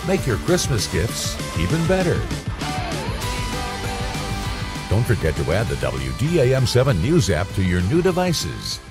Make your Christmas gifts even better. Don't forget to add the WDAM 7 News app to your new devices.